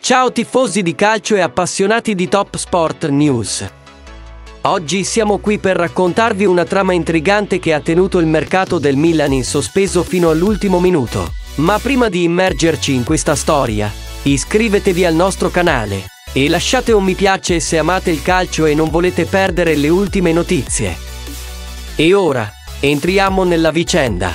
Ciao tifosi di calcio e appassionati di Top Sport News. Oggi siamo qui per raccontarvi una trama intrigante che ha tenuto il mercato del Milan in sospeso fino all'ultimo minuto. Ma prima di immergerci in questa storia, iscrivetevi al nostro canale e lasciate un mi piace se amate il calcio e non volete perdere le ultime notizie. E ora, entriamo nella vicenda.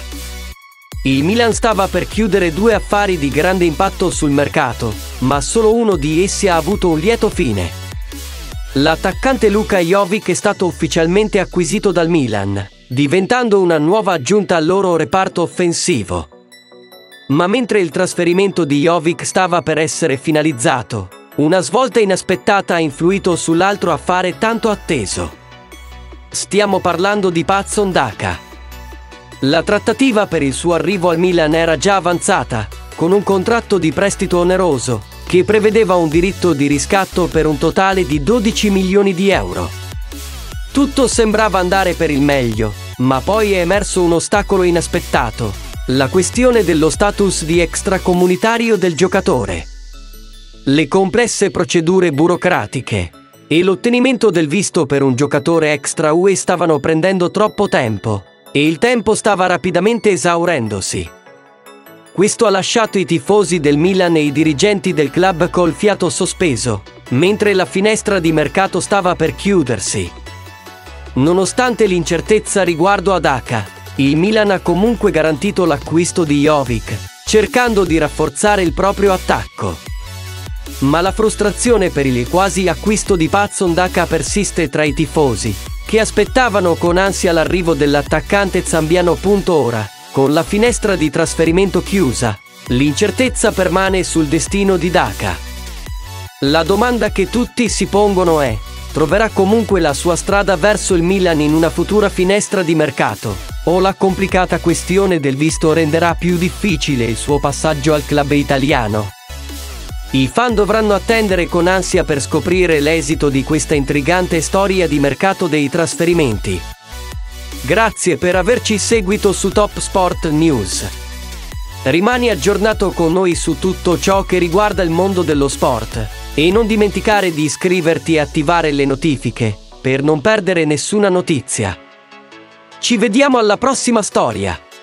Il Milan stava per chiudere due affari di grande impatto sul mercato, ma solo uno di essi ha avuto un lieto fine. L'attaccante Luka Jovic è stato ufficialmente acquisito dal Milan, diventando una nuova aggiunta al loro reparto offensivo. Ma mentre il trasferimento di Jovic stava per essere finalizzato, una svolta inaspettata ha influito sull'altro affare tanto atteso. Stiamo parlando di Patson Daka. La trattativa per il suo arrivo al Milan era già avanzata, con un contratto di prestito oneroso, che prevedeva un diritto di riscatto per un totale di 12 milioni di euro. Tutto sembrava andare per il meglio, ma poi è emerso un ostacolo inaspettato: la questione dello status di extracomunitario del giocatore. Le complesse procedure burocratiche e l'ottenimento del visto per un giocatore extra UE stavano prendendo troppo tempo, e il tempo stava rapidamente esaurendosi. Questo ha lasciato i tifosi del Milan e i dirigenti del club col fiato sospeso, mentre la finestra di mercato stava per chiudersi. Nonostante l'incertezza riguardo a Daka, il Milan ha comunque garantito l'acquisto di Jovic, cercando di rafforzare il proprio attacco. Ma la frustrazione per il quasi acquisto di Patson Daka persiste tra i tifosi, che aspettavano con ansia l'arrivo dell'attaccante zambiano. Ora, con la finestra di trasferimento chiusa, l'incertezza permane sul destino di Daka. La domanda che tutti si pongono è: troverà comunque la sua strada verso il Milan in una futura finestra di mercato, o la complicata questione del visto renderà più difficile il suo passaggio al club italiano? I fan dovranno attendere con ansia per scoprire l'esito di questa intrigante storia di mercato dei trasferimenti. Grazie per averci seguito su Top Sport News. Rimani aggiornato con noi su tutto ciò che riguarda il mondo dello sport e non dimenticare di iscriverti e attivare le notifiche per non perdere nessuna notizia. Ci vediamo alla prossima storia!